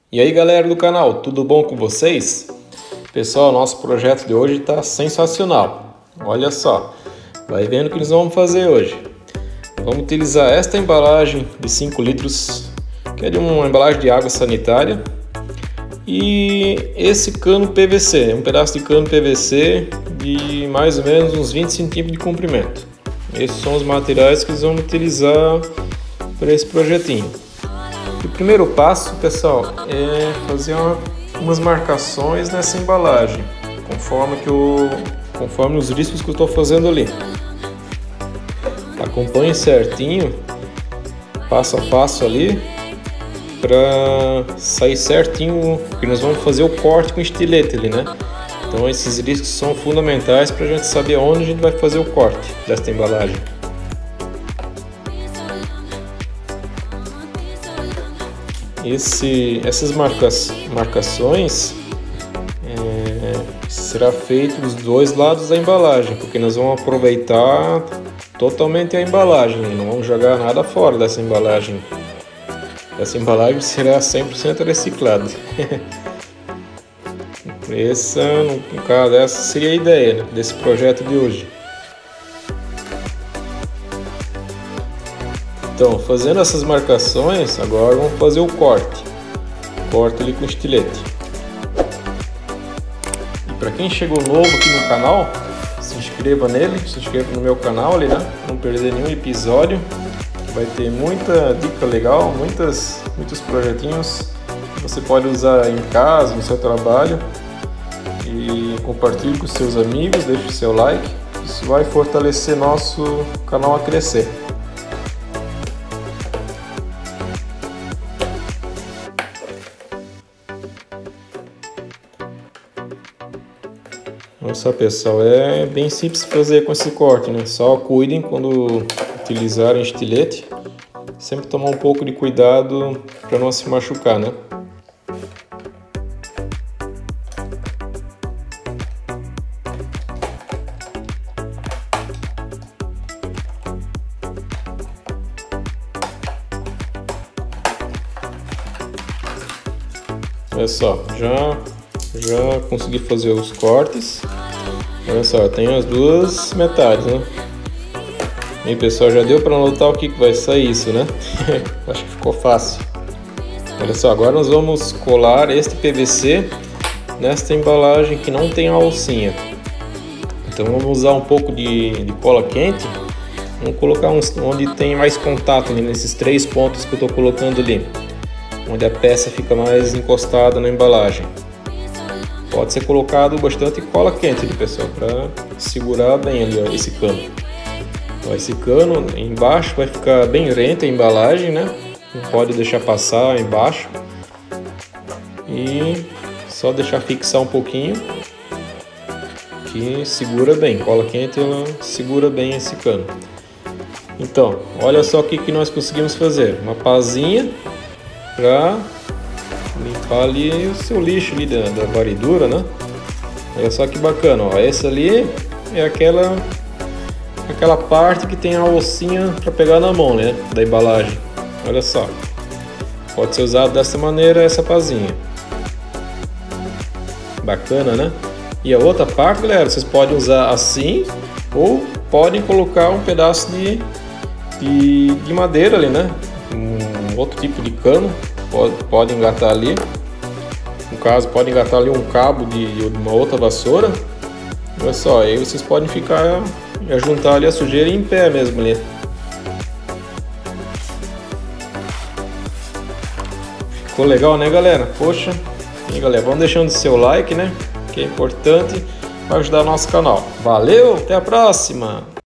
E aí galera do canal, tudo bom com vocês? Pessoal, nosso projeto de hoje está sensacional. Olha só, vai vendo o que nós vamos fazer hoje. Vamos utilizar esta embalagem de 5 litros, que é de uma embalagem de água sanitária. E esse cano PVC, um pedaço de cano PVC de mais ou menos uns 20 centímetros de comprimento. Esses são os materiais que nós vamos utilizar para esse projetinho. O primeiro passo, pessoal, é fazer umas marcações nessa embalagem, conforme os riscos que eu estou fazendo ali. Acompanhe certinho, passo a passo ali, para sair certinho, porque nós vamos fazer o corte com estilete ali, né? Então esses riscos são fundamentais para a gente saber onde a gente vai fazer o corte desta embalagem. Essas marcações será feito dos dois lados da embalagem, porque nós vamos aproveitar totalmente a embalagem, não vamos jogar nada fora dessa embalagem. Essa embalagem será 100% reciclada. No caso, essa seria a ideia, né, desse projeto de hoje. Então, fazendo essas marcações, agora vamos fazer o corte. Corte ali com estilete. E para quem chegou novo aqui no canal, se inscreva nele, se inscreva no meu canal ali, né? Não perder nenhum episódio. Vai ter muita dica legal, muitos projetinhos que você pode usar em casa, no seu trabalho. E compartilhe com seus amigos, deixe o seu like. Isso vai fortalecer nosso canal a crescer. Nossa, pessoal, é bem simples fazer com esse corte, né? Só cuidem quando utilizarem estilete, sempre tomar um pouco de cuidado para não se machucar, né? Olha só, já consegui fazer os cortes. Olha só, tem as duas metades, né? E pessoal, já deu para notar o que vai sair isso, né? Acho que ficou fácil. Olha só, agora nós vamos colar este PVC nesta embalagem que não tem a alcinha. Então vamos usar um pouco de cola quente. Vamos colocar onde tem mais contato, né? Nesses 3 pontos que eu estou colocando ali, onde a peça fica mais encostada na embalagem. Pode ser colocado bastante cola quente ali, pessoal, para segurar bem ali, ó, esse cano. Então, esse cano embaixo vai ficar bem rente a embalagem, né? Não pode deixar passar embaixo. E só deixar fixar um pouquinho, que segura bem. Cola quente, ela segura bem esse cano. Então, olha só o que nós conseguimos fazer. Uma pazinha para limpar ali o seu lixo ali da varredura, né? Olha só que bacana, ó. Essa ali é aquela parte que tem a alcinha para pegar na mão, né? Da embalagem. Olha só, pode ser usado dessa maneira essa pazinha. Bacana, né? E a outra parte, galera, vocês podem usar assim ou podem colocar um pedaço de madeira ali, né? Um outro tipo de cano. Pode engatar ali, no caso pode engatar ali um cabo de uma outra vassoura. Olha só, aí vocês podem juntar ali a sujeira em pé mesmo ali. Ficou legal, né, galera? Poxa, e galera, vamos deixando o seu like, né, que é importante para ajudar o nosso canal. Valeu, até a próxima!